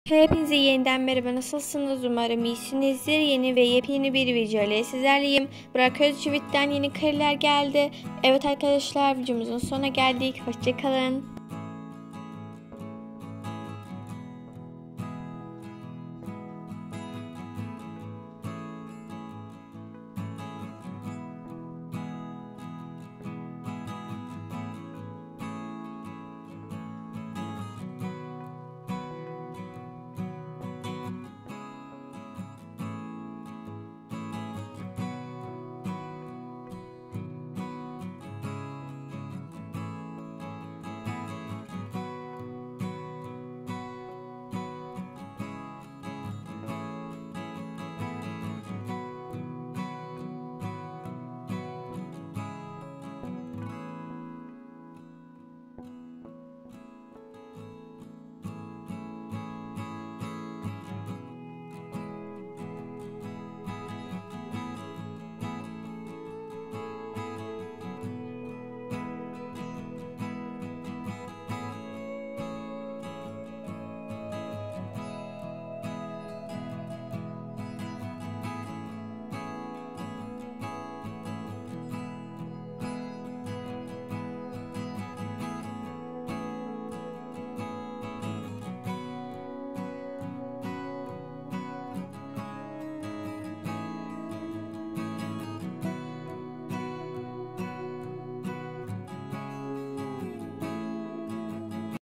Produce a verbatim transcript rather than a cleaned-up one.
Hepinize yeniden merhaba, nasılsınız? Umarım iyisinizdir. Yeni ve yepyeni bir video ile sizlerleyim. Burak Özçivit'ten yeni kareler geldi. Evet arkadaşlar, videomuzun sonuna geldik. Hoşçakalın.